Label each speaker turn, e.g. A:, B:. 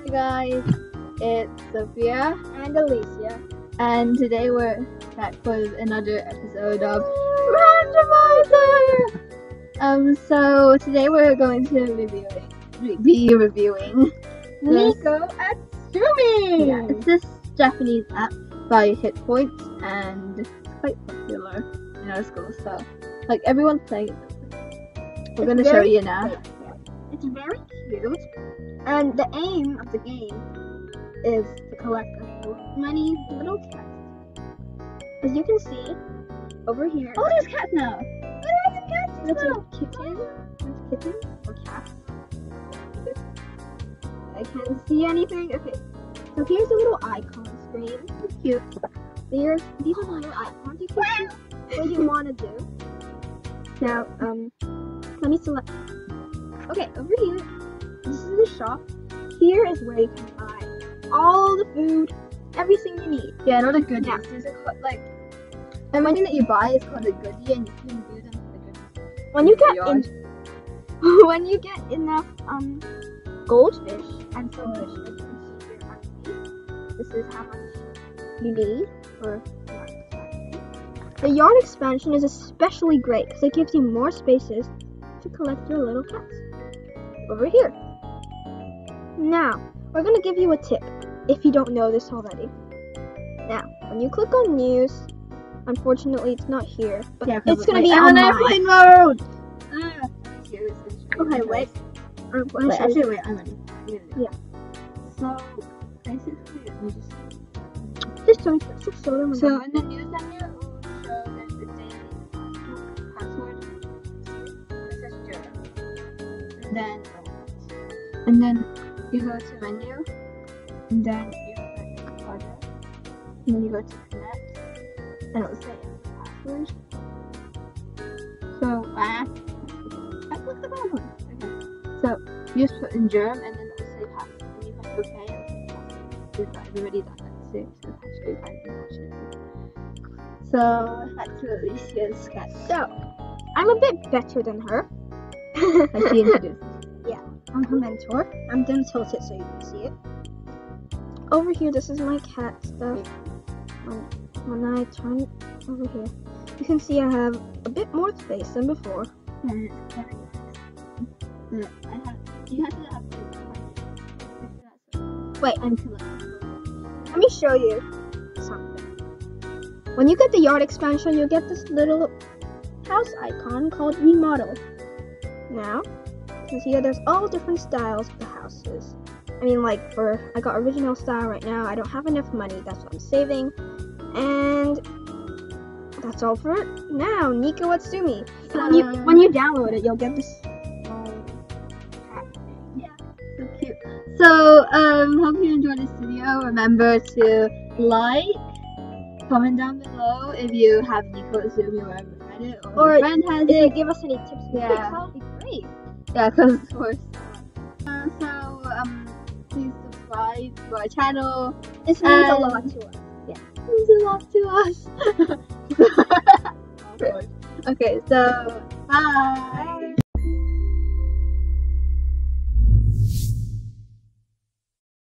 A: guys, it's Sophia
B: and Alicia,
A: and today we're back for another episode of Randomizer. So today we're going to be reviewing
B: Neko Atsume.
A: Yeah, it's this Japanese app by Hit Points, and it's quite popular in our school. So like everyone's playing it. We're going to show you now.
B: It's very cute, and the aim of the game is to collect as many little cats. As you can see over here.
A: Oh, there's cats now.
B: That's a kitten. That's kitten or cat. I can't see anything. Okay, so here's a little icon screen. It's cute. These are the little icons you can see what you want to do. Now, let me select. Okay, over here, this is the shop. Here is where you can buy all the food, everything you need.
A: Yeah, not a goodie. Yeah. There's like everything that you buy is called a goodie, and you can do them for the goodies.
B: When you when you get enough goldfish and silverfish, this is how much you need for yard expansion. The yard expansion is especially great because it gives you more spaces to collect your little cats. Over here. Now, we're going to give you a tip if you don't know this already. Now, when you click on news, unfortunately it's not here, but yeah, it's going to be on
A: airplane mode.
B: Okay, wait.
A: Actually, wait, I'm ready.
B: Yeah.
A: So, basically, we
B: just show them.
A: So, in the news menu, it will show them the daily password. And then you go to menu, and then you click order, and then you go to connect, and it will say password. So what's the password? Okay. So you just put in germ, and then it will say password, and you press OK. We've got everybody done that too, so hashtag unfortunately. So back to Alicia's sketch.
B: So I'm a bit better than her.
A: Like she introduced.
B: I'm her mentor. I'm gonna tilt it so you can see it. Over here, this is my cat stuff. When I turn over here, you can see I have a bit more space than before.
A: And it's very nice. You have to have
B: Wait, let me show you something. When you get the yard expansion, you'll get this little house icon called remodel. Now, you can see that there's all different styles of the houses. I mean, like I got original style right now. I don't have enough money, that's what I'm saving. And that's all for it. Now, Neko Atsume. When you download it, you'll get this.
A: Yeah, so cute. So, hope you enjoyed this video. Remember to like, comment down below if you have Neko Atsume or ever read it, or your friend has it.
B: Give us any tips.
A: Yeah,
B: that would be great.
A: Yeah, because of course. Please subscribe to our channel.
B: This means a lot to us.
A: Yeah, it means a lot to us. Okay, so bye.